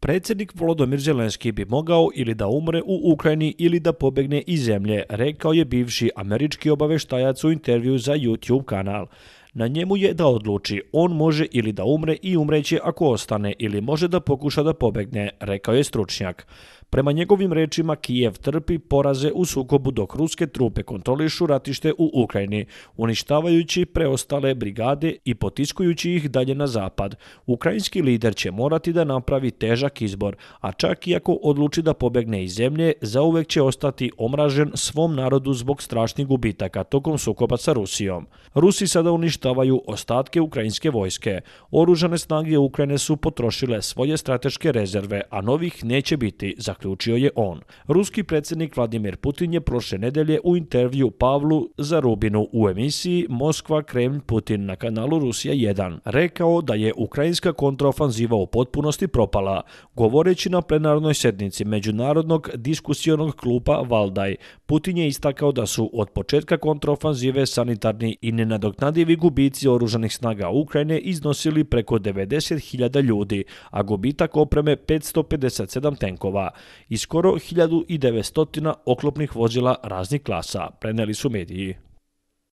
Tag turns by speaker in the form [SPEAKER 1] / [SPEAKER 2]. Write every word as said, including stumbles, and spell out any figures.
[SPEAKER 1] Predsjednik Volodymyr Zelenski bi mogao ili da umre u Ukrajini ili da pobegne iz zemlje, rekao je bivši američki obaveštajac u intervju za YouTube kanal. Na njemu je da odluči, on može ili da umre i umreće ako ostane ili može da pokuša da pobegne, rekao je stručnjak. Prema njegovim rečima, Kijev trpi poraze u sukobu dok ruske trupe kontrolišu ratište u Ukrajini, uništavajući preostale brigade i potiskujući ih dalje na zapad. Ukrajinski lider će morati da napravi težak izbor, a čak i ako odluči da pobegne iz zemlje, zauvek će ostati omražen svom narodu zbog strašnih gubitaka tokom sukoba sa Rusijom. Rusi sada uništavaju ostatke ukrajinske vojske. Oružane snage Ukrajine su potrošile svoje strateške rezerve, a novih neće biti, zaključio je on. Ruski predsjednik Vladimir Putin je prošle nedelje u intervju Pavlu Zarubinu u emisiji Moskva, Kremlj, Putin na kanalu Rusija jedan rekao da je ukrajinska kontraofanziva u potpunosti propala. Govoreći na plenarnoj sednici Međunarodnog diskusionog kluba Valdaj, Putin je istakao da su od početka kontraofanzive sanitarni i nenadoknadivi gubici oružanih snaga Ukrajine iznosili preko devedeset hiljada ljudi, a gubitak opreme petsto pedeset sedam tenkova i skoro hiljadu devetsto oklopnih vozila raznih klasa, preneli su mediji.